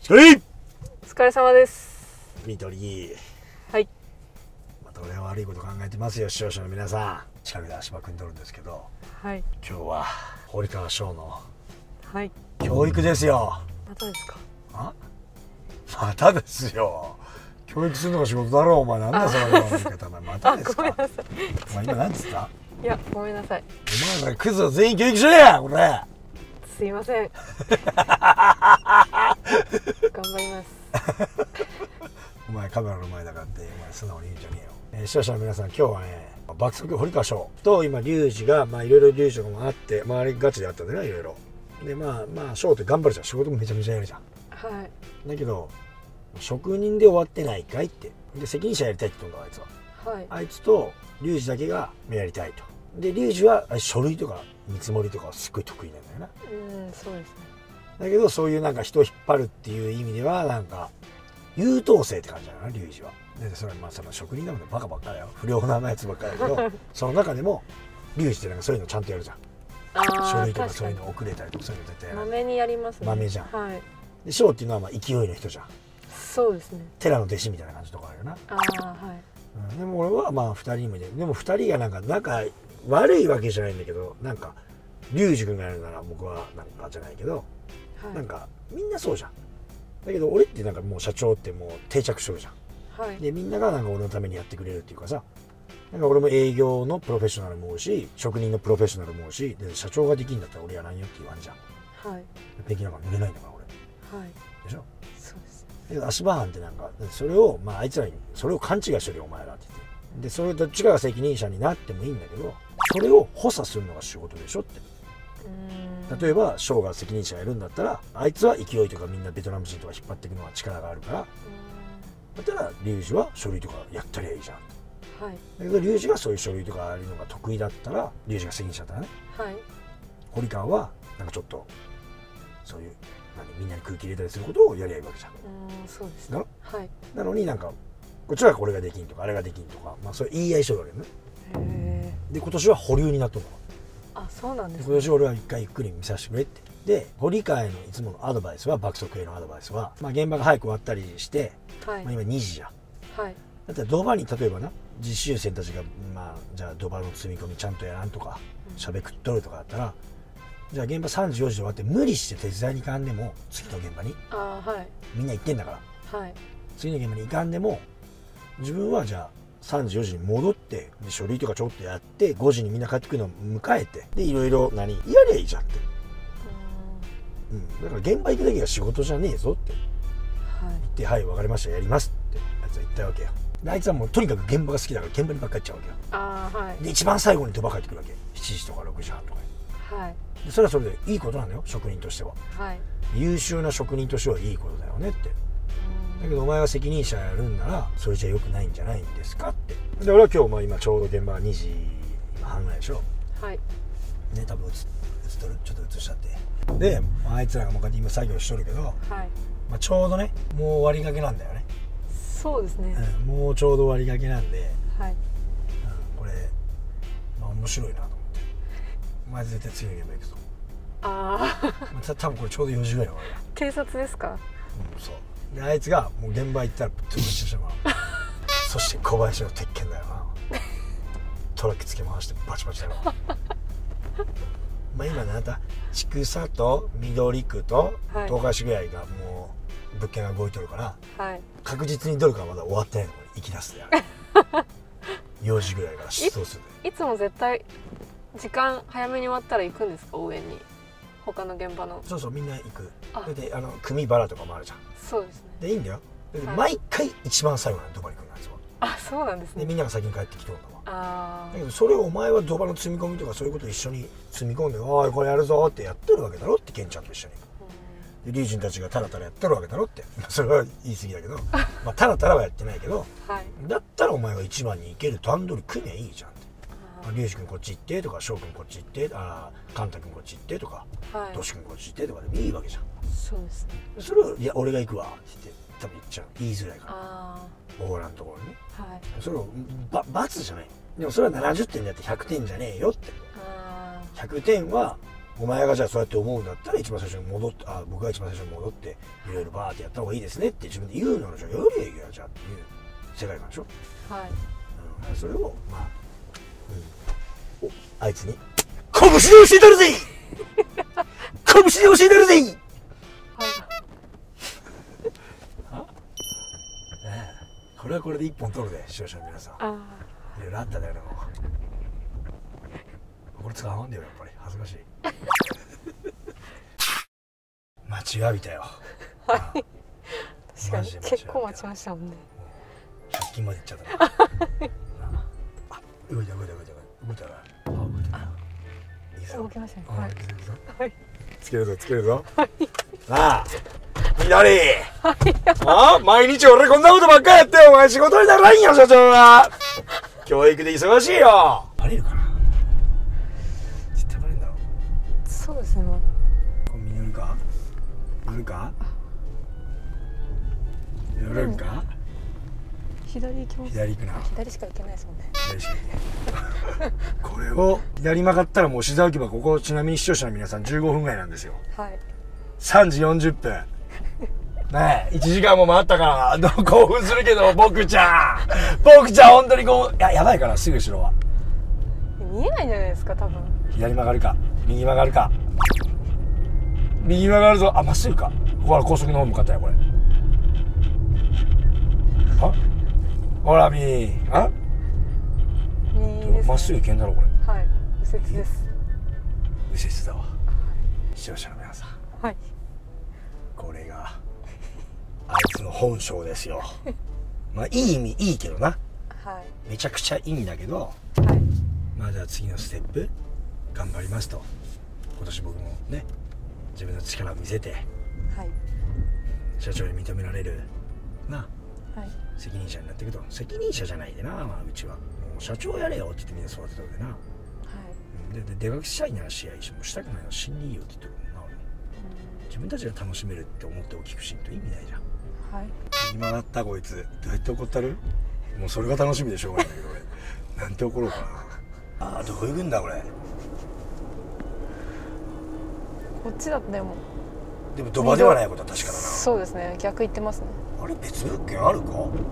お疲れ様です。 緑。 はい。 また俺は悪いこと考えてますよ、視聴者の皆さん。近くで足場組んでるんですけど、 はい。 今日は堀川翔の教育ですよ。 またですか？ またですよ。教育するのが仕事だろう。お前なんだそのような言い方。またですか？ ごめんなさい。 お前今なんつった？ いや、ごめんなさい。 お前らクズを全員教育しろや、これ。 すいません。頑張ります。 お前カメラの前だからってお前素直に言うんじゃねえよ。視聴者の皆さん、今日はね、爆速堀川翔と今リュウジがいろいろリュウジとかもあって周りガチであったんでね、いろいろで翔って頑張るじゃん。仕事もめちゃめちゃやるじゃん。 はい。 だけど職人で終わってないかいってで責任者やりたいって言ったんだ、あいつは。 はい。 あいつとリュウジだけがやりたいと。でリュウジは書類とか見積もりとかすっごい得意なんだよな。 そうですね。 だけどそういうなんか人を引っ張るっていう意味ではなんか優等生って感じだな、リュウジは。でそれはその職人なのでバカばっかだよ、不良なやつばっかだけどその中でもリュウジってなんかそういうのちゃんとやるじゃん。書類とかそういうの遅れたりとかそういうの絶対やる。 まめにやりますね。 まめじゃん。 はい。 で翔っていうのは勢いの人じゃん。 そうですね。 寺の弟子みたいな感じとかあるよな。 はい。 でも俺は2人目で2人がなんか仲悪いわけじゃないんだけど、なんかリュウジ君がやるなら僕はなんかじゃないけど、なんかみんなそうじゃん。だけど俺ってなんかもう社長ってもう定着してるじゃん。はい、でみんながなんか俺のためにやってくれるっていうかさ、なんか俺も営業のプロフェッショナルも多いし職人のプロフェッショナルも多いし、で社長ができるんだったら俺やらんよって言わんじゃん。はい。できなんか乗れないんだから俺。はい。でしょ。そうです。だけど足場班ってなんかそれをあいつらにそれを勘違いしてるよお前らって言って。でそれどっちかが責任者になってもいいんだけど、それを補佐するのが仕事でしょって。例えば翔が責任者やるんだったらあいつは勢いとかみんなベトナム人とか引っ張っていくのは力があるから、だったらリュウジは書類とかやったりゃいいじゃん。はい、だけどリュウジがそういう書類とかあるのが得意だったらリュウジが責任者だったらね、はい、堀川はなんかちょっとそういうみんなに空気入れたりすることをやりゃいいわけじゃん。そうですね。はい、なのになんかこっちはこれができんとかあれができんとか、それ言い合いしてるわけね。で今年は保留になっとるの。 そうなんですね。 今年俺は一回ゆっくり見させてくれって。で堀川へのいつものアドバイスは爆速へのアドバイスは、現場が早く終わったりして、はい、今2時じゃん。はい、だってドバに例えばな実習生たちがじゃあドバの積み込みちゃんとやらんとかしゃべくっとるとかだったら、じゃあ現場3時4時で終わって無理して手伝いに行かんでも次の現場にはい、みんな行ってんだから、はい、次の現場に行かんでも自分はじゃあ3時4時に戻ってで書類とかちょっとやって5時にみんな帰ってくるのを迎えてでいろいろやりゃいいじゃんって。だから現場行くだけが仕事じゃねえぞって、はい、言って「はい分かりましたやります」ってあいつは言ったわけよ。であいつはもうとにかく現場が好きだから現場にばっかり行っちゃうわけよ。はい、で一番最後にドバ帰ってくるわけ、7時とか6時半とか、はい、でそれはそれでいいことなんだよ職人としては、はい、優秀な職人としてはいいことだよねって。だけどお前が責任者やるんならそれじゃ良くないんじゃないんですかって。で俺は今日今ちょうど現場が2時半ぐらいでしょ。はいね、多分映っとる、ちょっと映しちゃって。であいつらがもうこうやって今作業しとるけど、はい、ちょうどねもう終わりがけなんだよね。 そうですね、 もうちょうど終わりがけなんで、はい、これ面白いなと思って。お前絶対次の現場行くぞ。多分これちょうど4時ぐらいの終わりだ。 警察ですか？ そうであいつがもう現場行ったら潰してしまうそして小林の鉄拳だよなトラックつけ回してバチバチだろ今ねあんた千種と緑区と東海市ぐらいがもう物件が動いてるから、はい、確実にどれかはまだ終わってないのに行き出すで4時ぐらいから出動する。 いつも絶対時間早めに終わったら行くんですか？応援に他の現場の。そうみんな行く。で組バラとかもあるじゃん。そうですね。でいいんだよ。毎回一番最後にドバに来るんですよ。そうなんですね。でみんなが先に帰ってきてるんだわ。だけどそれをお前はドバの積み込みとかそういうことを一緒に積み込んで「おいこれやるぞ」ってやってるわけだろって、ケンちゃんと一緒に。でリュウジンたちがタラタラやってるわけだろって。それは言い過ぎだけどタラタラはやってないけど、はい、だったらお前が一番に行ける段取り組めばいいじゃんって。リュウジ君こっち行ってとか翔君こっち行ってカンタ君こっち行ってとかトシ君こっち行ってとかでもいいわけじゃん。そうですね。それを「いや俺が行くわ」って言って多分言っちゃう、言いづらいからオーラのところにね、はい、それを罰じゃない。でもそれは70点でやって100点じゃねえよって。100点はお前がじゃあそうやって思うんだったら一番最初に戻って、僕が一番最初に戻っていろいろバーってやった方がいいですねって自分で言うのじゃよりいいよじゃあっていう世界観でしょ。はい、それをまあ、あいつに拳で教えてるぜ拳で教えてるぜこれはこれで一本取るで視聴者の皆さん。いろいろあっただよな。これ使わんでよやっぱり恥ずかしい待ちわびたよ。はい、 確かに結構待ちましたもんね。 借金までいっちゃったな動いた動いた動いた動いたな。 動きましたね。 はい、つけるぞつけるぞ。なあ左、毎日俺こんなことばっかりやってお前仕事にならんよ社長は。教育で忙しいよ。バレるかな。絶対バレるんだろう。 そうですね。 コンビニ寄るか寄るか寄るんか。 左行きます。 左行くな。 左しか行けないですもんね。 左しか行けないこれを左曲がったらもう静岡はここちなみに視聴者の皆さん15分ぐらいなんですよ。はい、3時40分ねえ1時間も待ったから興奮するけど僕ちゃん本当にやばいからすぐ後ろは見えないんじゃないですか多分。 左曲がるか右曲がるか。右曲がるぞ。まっすぐか。ここから高速の方向かったよこれ。ほら右まっすぐ行けんだろこれ。 はい、右折です。 右折だわ。視聴者の皆さん、はい、これがあいつの本性ですよまあいい意味いいけどな、はい、めちゃくちゃいいんだけど、はい、まあじゃあ次のステップ頑張りますと。今年僕もね自分の力を見せて、はい、社長に認められるな、はい、責任者になっていくと。責任者じゃないでな、まあ、うちはもう社長やれよって言ってみんな育てたわけでな、はい、で出かけしたいなら試合もしたくないの死んでいいよって言ってるもんな俺。自分たちが楽しめるって思ってお聞くしんと意味ないじゃん。はい、右曲がったこいつどうやって怒ったる。もうそれが楽しみでしょうがないけど俺なんて怒ろうかな。どこ行くんだこれ。 こっちだってでもドバではないことは確かだな。 そうですね、逆行ってますね。あれ別物件あるか。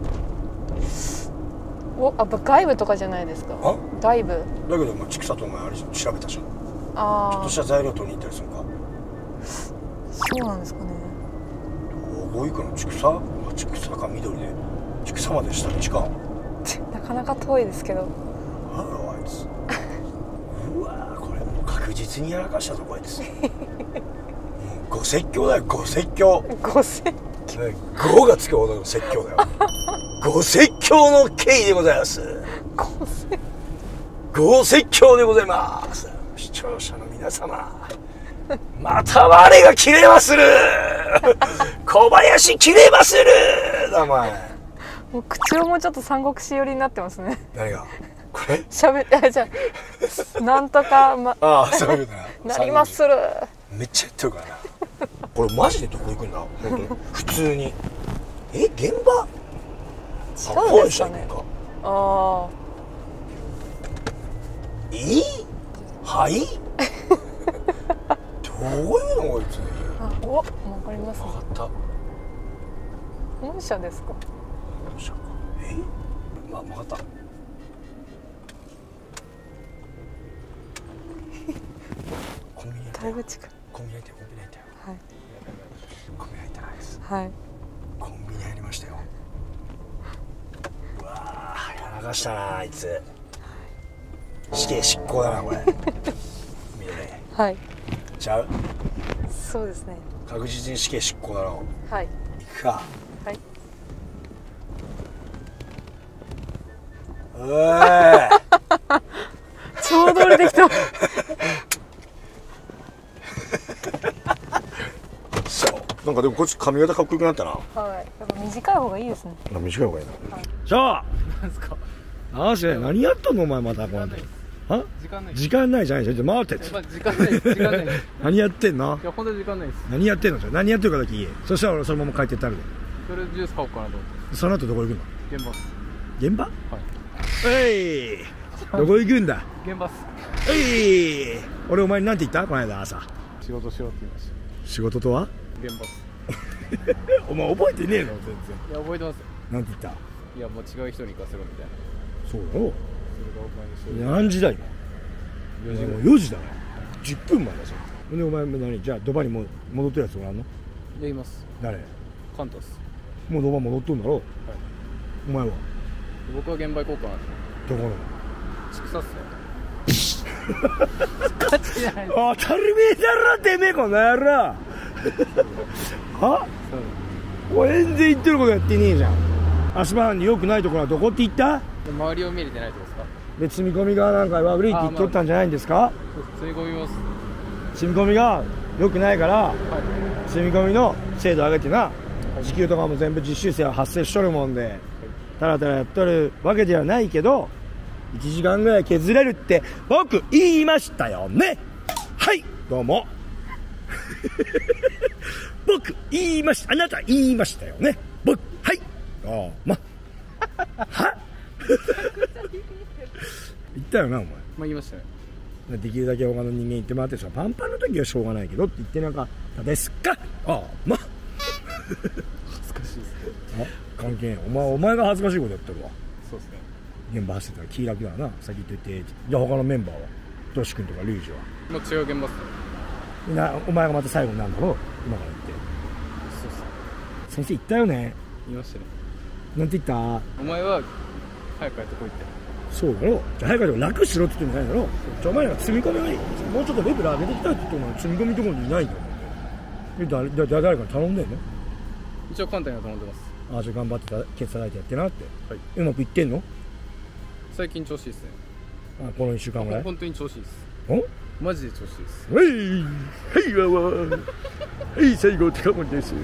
外部とかじゃないですか。外部だけど千草とお前あれ調べたじゃん。ちょっとした材料取りに行ったりするか。 そうなんですかね。 どこ行くの。千草か緑で千草まで下道かなかなか遠いですけど。 あいつうわこれもう確実にやらかしたとこいつご説教だよご説教。 ご説教 5がつくほどの説教だよご説教の刑でございます。ご説教でございます。視聴者の皆様また我が切れまする小林切れまするお前。 もう口調もちょっと三国志寄りになってますね。 何がこれじゃあなんとかそういうことなりまする。 めっちゃ言ってるからなこれマジでどこ行くんだ本当に普通に。現場違うんですかね。 はいどういうのこいつ。 わかりますね。 分かった。 本社ですか。 本社か。分かった。コンビニだいぶ近い。 コンビニ入ったよ。 はい。 コンビニ入ってないです。 はい。コンビニ入りましたよ。うわやらかしたなあいつ。死刑執行だなこれ見てね。はい。ちゃう。 そうですね。 確実に死刑執行だろう。はい。行くか。はい。 ちょうど降りてきたなんかでもこっち髪型かっこよくなったな。 はい。やっぱ短い方がいいですね。 短い方がいいな。じゃあ。なんですか。何やったのお前またこの後。時間ないじゃない。ちょっと待って。時間ないです。何やってんの。 いや本当に時間ないです。 何やってんの。何やってるかだけ言え。そしたら俺そのまま帰ってったるで。 それジュース買おうかなと思って。 その後どこ行くの。 現場。 現場。はい。どこ行くんだ。 現場っす。 俺お前に何て言ったこの間朝。 仕事しろって言いました。 仕事とは現場っす。 お前覚えてねえの全然。 いや覚えてますよ。 なんて言った。 いやもう違う人に行かせろみたいな。 そうだろ。 それがお前の何時だ今。 4時。 もう4時だね。10分前だぞ。でお前何じゃあドバにも戻ってるやつおらんの。 いやいます。 誰。 カンタっす。 もうドバ戻っとんだろ。はい。お前は。 僕は現場行こうかな。 どこの。 畜産っすね。 当たり前だろてめえこの野郎。は？お前全然言ってることやってねえじゃん。足場に良くないところはどこって言った？ 周りを見れてないとこですか？ で積み込みがなんか悪いって言っとったんじゃないんですか？ 積み込みます。 積み込みが良くないから、はい、積み込みの精度上げてな、はい、時給とかも全部実習生は発生しとるもんで、はい、たらたらやっとるわけではないけど1時間ぐらい削れるって僕言いましたよね。はいどうも僕言いました。あなた言いましたよね。僕はいどうもは言ったよなお前。 まあ言いましたね。 できるだけ他の人間言ってもらってさ、パンパンの時はしょうがないけどって言ってなかったですか。ああま恥ずかしいですね。 あ関係ない。お前が恥ずかしいことやってるわ。 そうですね。 現場走ってたら気楽だな。先言ってて。じゃあ他のメンバーはトシ君とかリュウジはもう違う現場っすね。 お前がまた最後になるんだろう今から言って。 そうっす。 先生言ったよね。 言いましたね。 なんて言った。 お前は早く帰ってこいって。 そうだろ。じゃあ早く帰って楽しろって言ってんじゃないだろ。じゃあお前ら積み込みがいい。もうちょっとレベル上げてきたって言っても積み込みところにいないんだよ。誰かに頼んでんの。 一応簡単には頼んでます。 ああじゃあ頑張ってケツ叩いてやってなって、はい、うまくいってんの。 最近調子いいですね。 あこの1週間ぐらい本当に調子いいです。 おマジで調子いいです。 はいわわはい最後高森です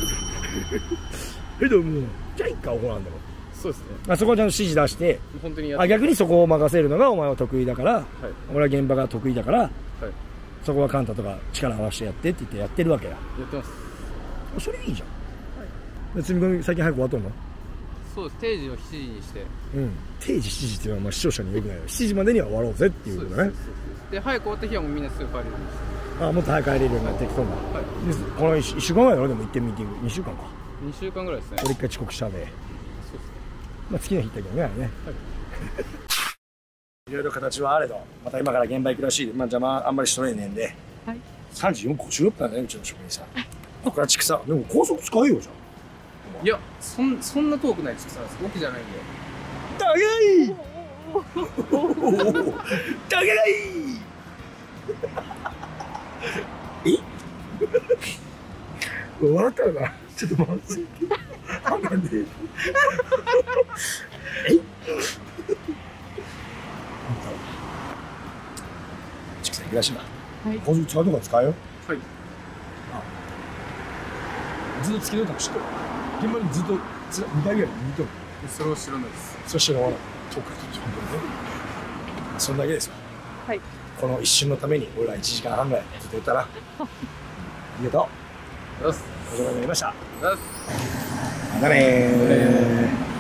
どうもじゃあ一回怒らんだろ。 そうですね。 あそこはちゃんと指示出して本当に逆にそこを任せるのがお前は得意だから、はい、俺は現場が得意だから、はい、そこはカンタとか力を合わせてやってって言ってやってるわけや。 やってます。 それいいじゃん、はい、積み込み最近早く終わっとんの。 そうです。定時を7時にして、 定時7時っていうのはまあ視聴者によくないよ。7時までには終わろうぜっていうことだね。 で早く終わった日はもうみんなすぐ帰れるんです。 ああもっと早く帰れるようになってきとんだ、はい、でこの1週間ぐらいだろ。でも行ってミーティング2週間か。 2週間ぐらいですね。 俺1回遅刻したで。そうですね。まあ月の日行ったけどねあれね、はい、いろいろ形はあれどまた今から現場行くらしい。まあ邪魔あんまりしとれねえんで、はい、3時4分56分だねうちの職員さん。ここから畜産でも高速使えよじゃん。 いやそんな遠くない畜産です。奥じゃないんで。 高い高い笑ったな。ちょっと待って鼻で畜産行くらしいな。高速使うとか使えよ。はい。ずっとつけといたの知ってる。現場にずっと2回ぐらい見とる。 それは知らないです。 それ知らない。遠くからちょっとね。そんだけですよ。はい。この一瞬のために俺ら1時間半ぐらいずっとやったな。ありがとう。お世話になりました。またねー。